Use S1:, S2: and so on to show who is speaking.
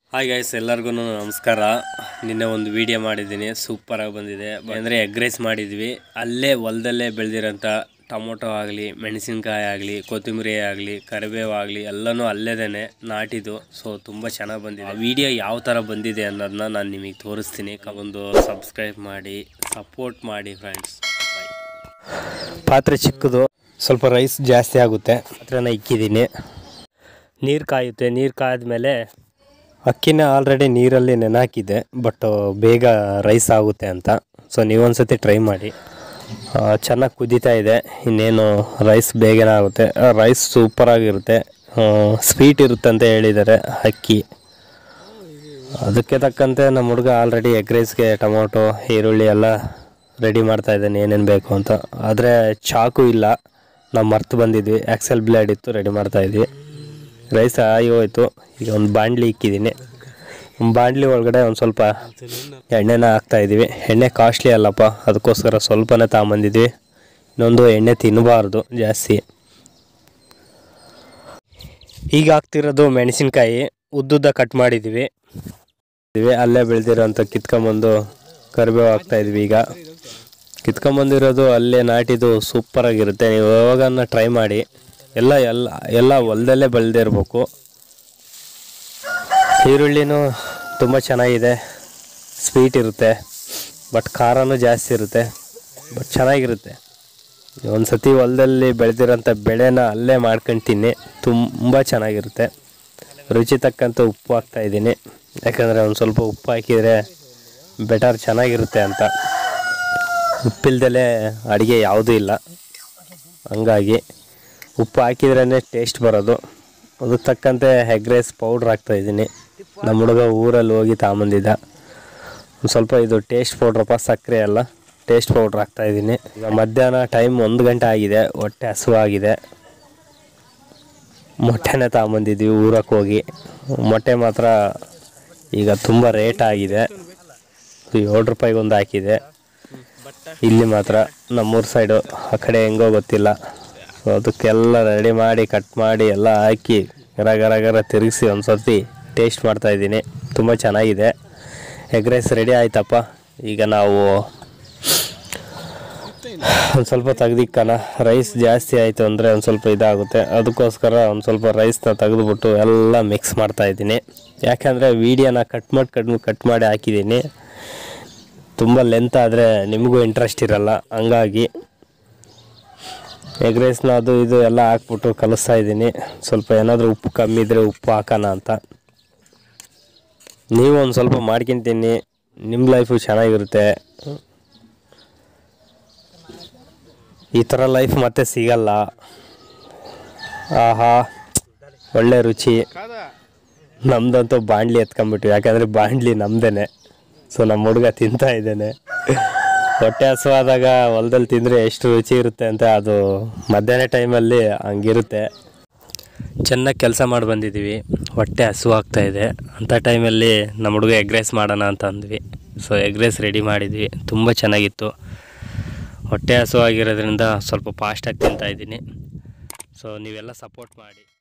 S1: Hi guys, ಎಲ್ಲರಿಗೂ ನಮಸ್ಕಾರ. ನಿನ್ನೆ ಒಂದು ವಿಡಿಯೋ ಮಾಡಿದ್ದೀನಿ, ಸೂಪರಾಗಿ ಬಂದಿದೆ. ಅಂದರೆ ಎಗ್ ರೈಸ್ ಮಾಡಿದ್ವಿ. ಅಲ್ಲೇ ಹೊಲದಲ್ಲೇ ಬೆಳೆದಿರೋಂಥ ಟೊಮೊಟೊ ಆಗಲಿ, ಮೆಣಸಿನ್ಕಾಯಿ ಆಗಲಿ, ಕೊತ್ತಂಬರಿ ಆಗಲಿ, ಕರಿಬೇವು ಆಗಲಿ ಎಲ್ಲನೂ ಅಲ್ಲೇದೇ ನಾಟಿದ್ದು. ಸೊ ತುಂಬ ಚೆನ್ನಾಗಿ ಬಂದಿದೆ. ವಿಡಿಯೋ ಯಾವ ಥರ ಬಂದಿದೆ ಅನ್ನೋದನ್ನ ನಾನು ನಿಮಗೆ ತೋರಿಸ್ತೀನಿ. ಒಂದು ಸಬ್ಸ್ಕ್ರೈಬ್ ಮಾಡಿ, ಸಪೋರ್ಟ್ ಮಾಡಿ ಫ್ರೆಂಡ್ಸ್. ಪಾತ್ರೆ ಚಿಕ್ಕದು, ಸ್ವಲ್ಪ ರೈಸ್ ಜಾಸ್ತಿ ಆಗುತ್ತೆ. ಪಾತ್ರೆನ ಇಕ್ಕಿದ್ದೀನಿ. ನೀರು ಕಾಯುತ್ತೆ. ನೀರು ಕಾಯ್ದ್ಮೇಲೆ ಅಕ್ಕಿನ ಆಲ್ರೆಡಿ ನೀರಲ್ಲಿ ನೆನೆಹಾಕಿದ್ದೆ, ಬಟ್ ಬೇಗ ರೈಸ್ ಆಗುತ್ತೆ ಅಂತ. ಸೊ ನೀವೊಂದ್ಸತಿ ಟ್ರೈ ಮಾಡಿ. ಚೆನ್ನಾಗಿ ಕುದೀತಾ ಇದೆ. ಇನ್ನೇನು ರೈಸ್ ಬೇಗನೆ ಆಗುತ್ತೆ. ರೈಸ್ ಸೂಪರಾಗಿರುತ್ತೆ, ಸ್ವೀಟ್ ಇರುತ್ತೆ ಅಂತ ಹೇಳಿದ್ದಾರೆ ಅಕ್ಕಿ. ಅದಕ್ಕೆ ತಕ್ಕಂತೆ ನಮ್ಮ ಹುಡುಗ ಆಲ್ರೆಡಿ ಎಗ್ ರೈಸ್ಗೆ ಟೊಮೊಟೊ, ಈರುಳ್ಳಿ ಎಲ್ಲ ರೆಡಿ ಮಾಡ್ತಾ ಇದ್ದಾನೆ, ಏನೇನು ಬೇಕು ಅಂತ. ಆದರೆ ಚಾಕು ಇಲ್ಲ, ನಾವು ಮರ್ತು ಬಂದಿದ್ವಿ. ಎಕ್ಸೆಲ್ ಬ್ಲೇಡ್ ಇತ್ತು, ರೆಡಿ ಮಾಡ್ತಾಯಿದ್ವಿ. ರೈಸ್ ಆಗಿ ಹೋಯ್ತು. ಈಗ ಒಂದು ಬಾಣಲಿ ಇಕ್ಕಿದ್ದೀನಿ. ಬಾಣಲಿ ಒಳಗಡೆ ಒಂದು ಸ್ವಲ್ಪ ಎಣ್ಣೆನ ಹಾಕ್ತಾಯಿದ್ದೀವಿ. ಎಣ್ಣೆ ಕಾಸ್ಟ್ಲಿ ಅಲ್ಲಪ್ಪ, ಅದಕ್ಕೋಸ್ಕರ ಸ್ವಲ್ಪನೇ ತಗೊಂಬಂದಿದ್ವಿ. ಇನ್ನೊಂದು ಎಣ್ಣೆ ತಿನ್ನಬಾರ್ದು ಜಾಸ್ತಿ. ಈಗ ಹಾಕ್ತಿರೋದು ಮೆಣಸಿನ್ಕಾಯಿ ಉದ್ದುದ್ದ ಕಟ್ ಮಾಡಿದ್ದೀವಿ. ಅಲ್ಲೇ ಬೆಳೆದಿರೋಂಥ ಕಿತ್ಕೊಂಬಂದು ಕರಿಬೇವು ಹಾಕ್ತಾಯಿದ್ವಿ. ಈಗ ಕಿತ್ಕೊಂಬಂದಿರೋದು ಅಲ್ಲೇ ನಾಟಿದ್ದು ಸೂಪರಾಗಿರುತ್ತೆ. ನೀವು ಯಾವಾಗನ್ನ ಟ್ರೈ ಮಾಡಿ. ಎಲ್ಲ ಹೊಲದಲ್ಲೇ ಬೆಳೆದಿರ್ಬೇಕು. ಈರುಳ್ಳಿನೂ ತುಂಬ ಚೆನ್ನಾಗಿದೆ, ಸ್ವೀಟ್ ಇರುತ್ತೆ, ಬಟ್ ಖಾರನೂ ಜಾಸ್ತಿ ಇರುತ್ತೆ, ಬಟ್ ಚೆನ್ನಾಗಿರುತ್ತೆ. ಒಂದು ಸತಿ ಹೊಲದಲ್ಲಿ ಬೆಳೆದಿರೋಂಥ ಬೆಳೆನ ಅಲ್ಲೇ ಮಾಡ್ಕೊಳ್ತೀನಿ, ತುಂಬ ಚೆನ್ನಾಗಿರುತ್ತೆ. ರುಚಿ ತಕ್ಕಂಥ ಉಪ್ಪು ಹಾಕ್ತಾಯಿದ್ದೀನಿ, ಯಾಕಂದರೆ ಒಂದು ಸ್ವಲ್ಪ ಉಪ್ಪು ಹಾಕಿದರೆ ಬೆಟರ್, ಚೆನ್ನಾಗಿರುತ್ತೆ ಅಂತ. ಉಪ್ಪಿಲ್ದಲೇ ಅಡುಗೆ ಯಾವುದೂ ಇಲ್ಲ, ಹಂಗಾಗಿ ಉಪ್ಪು ಹಾಕಿದ್ರೇ ಟೇಸ್ಟ್ ಬರೋದು. ಅದಕ್ಕೆ ತಕ್ಕಂತೆ ಎಗ್ ರೈಸ್ ಪೌಡ್ರ್ ಹಾಕ್ತಾಯಿದ್ದೀನಿ. ನಮ್ಮ ಹುಡುಗ ಊರಲ್ಲಿ ಹೋಗಿ ತಗೊಂಬಂದಿದ್ದ. ಒಂದು ಸ್ವಲ್ಪ ಇದು ಟೇಸ್ಟ್ ಪೌಡ್ರಪ್ಪ, ಸಕ್ಕರೆ ಅಲ್ಲ, ಟೇಸ್ಟ್ ಪೌಡ್ರ್ ಹಾಕ್ತಾಯಿದ್ದೀನಿ. ಈಗ ಮಧ್ಯಾಹ್ನ ಟೈಮ್ 1 ಗಂಟೆ ಆಗಿದೆ, ಹೊಟ್ಟೆ ಹಸುವಾಗಿದೆ. ಮೊಟ್ಟೆನೇ ತಗೊಂಬಂದಿದ್ವಿ ಊರಕ್ಕೆ ಹೋಗಿ. ಮೊಟ್ಟೆ ಮಾತ್ರ ಈಗ ತುಂಬ ರೇಟ್ ಆಗಿದೆ. 7 ರೂಪಾಯಿಗೆ ಒಂದು ಹಾಕಿದೆ ಇಲ್ಲಿ ಮಾತ್ರ. ನಮ್ಮೂರ ಸೈಡು, ಆ ಕಡೆ ಹೆಂಗೋ ಗೊತ್ತಿಲ್ಲ. ಸೊ ಅದಕ್ಕೆಲ್ಲ ರೆಡಿ ಮಾಡಿ, ಕಟ್ ಮಾಡಿ ಎಲ್ಲ ಹಾಕಿ ಗರ ತಿರುಗಿಸಿ ಒಂದು ಸರ್ತಿ ಟೇಸ್ಟ್ ಮಾಡ್ತಾಯಿದ್ದೀನಿ. ತುಂಬ ಚೆನ್ನಾಗಿದೆ. ಎಗ್ ರೈಸ್ ರೆಡಿ ಆಯ್ತಪ್ಪ. ಈಗ ನಾವು ಒಂದು ಸ್ವಲ್ಪ ತೆಗ್ದಿಕ್ಕಣ. ರೈಸ್ ಜಾಸ್ತಿ ಆಯಿತು ಅಂದರೆ ಒಂದು ಸ್ವಲ್ಪ ಇದಾಗುತ್ತೆ. ಅದಕ್ಕೋಸ್ಕರ ಒಂದು ಸ್ವಲ್ಪ ರೈಸ್ನ ತೆಗೆದುಬಿಟ್ಟು ಎಲ್ಲ ಮಿಕ್ಸ್ ಮಾಡ್ತಾಯಿದ್ದೀನಿ. ಯಾಕೆಂದರೆ ವೀಡಿಯೋನ ಕಟ್ ಮಾಡಿ ಹಾಕಿದ್ದೀನಿ. ತುಂಬ ಲೆಂತ್ ಆದರೆ ನಿಮಗೂ ಇಂಟ್ರೆಸ್ಟ್ ಇರಲ್ಲ, ಹಂಗಾಗಿ ಎಗ್ ರೈಸ್ನ ಅದು ಇದು ಎಲ್ಲ ಹಾಕ್ಬಿಟ್ಟು ಕಲಿಸ್ತಾ ಇದ್ದೀನಿ. ಸ್ವಲ್ಪ ಏನಾದರೂ ಉಪ್ಪು ಕಮ್ಮಿ ಇದ್ದರೆ ಉಪ್ಪು ಹಾಕೋಣ ಅಂತ. ನೀವು ಒಂದು ಸ್ವಲ್ಪ ಮಾಡ್ಕೊತೀನಿ, ನಿಮ್ಮ ಲೈಫು ಚೆನ್ನಾಗಿರುತ್ತೆ. ಈ ಥರ ಲೈಫ್ ಮತ್ತೆ ಸಿಗಲ್ಲ. ಆಹಾ, ಒಳ್ಳೆ ರುಚಿ. ನಮ್ಮದಂತೂ ಬಾಣಲಿ ಎತ್ಕೊಂಡ್ಬಿಟ್ವಿ, ಯಾಕಂದರೆ ಬಾಣಲಿ ನಮ್ಮದೇ. ಸೊ ನಮ್ಮ ಹುಡುಗ ತಿಂತಾ ಇದ್ದೇನೆ. ಹೊಟ್ಟೆ ಹಸುವಾದಾಗ ಹೊಲದಲ್ಲಿ ತಿಂದರೆ ಎಷ್ಟು ರುಚಿ ಇರುತ್ತೆ ಅಂತ, ಅದು ಮಧ್ಯಾಹ್ನ ಟೈಮಲ್ಲಿ ಹಂಗಿರುತ್ತೆ. ಚೆನ್ನಾಗಿ ಕೆಲಸ ಮಾಡಿ ಬಂದಿದ್ದೀವಿ, ಹೊಟ್ಟೆ ಹಸುವಾಗ್ತಾಯಿದೆ. ಅಂಥ ಟೈಮಲ್ಲಿ ನಮ್ಮ ಹುಡುಗ ಎಗ್ ರೈಸ್ ಮಾಡೋಣ ಅಂತ ಅಂದ್ವಿ. ಸೊ ಎಗ್ ರೈಸ್ ರೆಡಿ ಮಾಡಿದ್ವಿ, ತುಂಬ ಚೆನ್ನಾಗಿತ್ತು. ಹೊಟ್ಟೆ ಹಸುವಾಗಿರೋದ್ರಿಂದ ಸ್ವಲ್ಪ ಫಾಸ್ಟಾಗಿ ತಿಂತಾಯಿದ್ದೀನಿ. ಸೊ ನೀವೆಲ್ಲ ಸಪೋರ್ಟ್ ಮಾಡಿ.